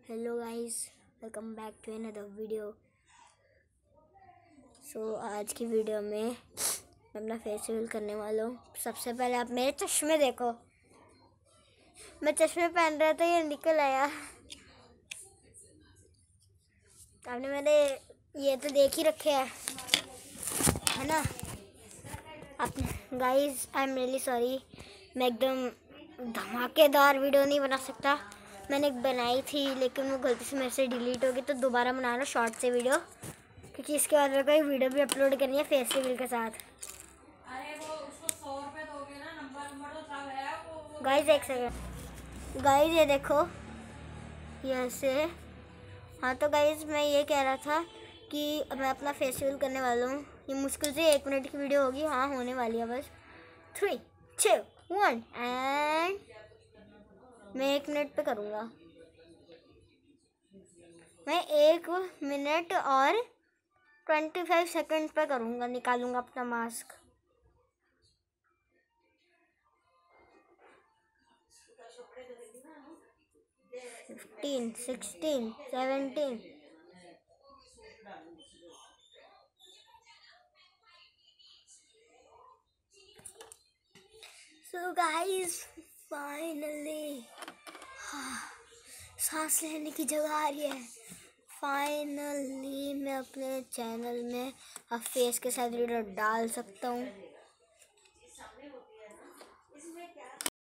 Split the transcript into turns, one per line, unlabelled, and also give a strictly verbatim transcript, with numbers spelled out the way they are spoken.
Hello guys, welcome back to another video. So आज की video में मैं अपना फेशियल करने वाला हूँ। सबसे पहले आप मेरे चश्मे देखो। मैं चश्मे पहन रहा था, ये निकल आया। आपने मेरे ये तो देख ही रखे हैं, है ना। आप guys, I am really sorry. मैं एकदम धमाकेदार वीडियो नहीं बना सकता। मैंने एक बनाई थी लेकिन वो गलती से मेरे से डिलीट हो गई, तो दोबारा बना रहा शॉर्ट से वीडियो, क्योंकि इसके बाद मेरे को एक वीडियो भी अपलोड करनी है फेस्टिवल के साथ। अरे वो उसको सौ रुपये दोगे ना, नंबर नंबर तो सब है वो। गाइस एक सेकंड, गाइस ये देखो, ये ऐसे। हाँ तो गाइस मैं ये कह रहा था कि मैं अपना फेस्टिवल करने वाला हूँ। ये मुश्किल से एक मिनट की वीडियो होगी, हाँ होने वाली है बस। थ्री टू वन एंड मैं एक मिनट पे करूँगा। मैं एक मिनट और ट्वेंटी फाइव सेकेंड पे करूँगा, निकालूंगा अपना mask. Fifteen, sixteen, seventeen. So guys finally सांस लेने की जगह आ रही है। फाइनली मैं अपने चैनल में अब फेस के साथ वीडियो डाल सकता हूँ।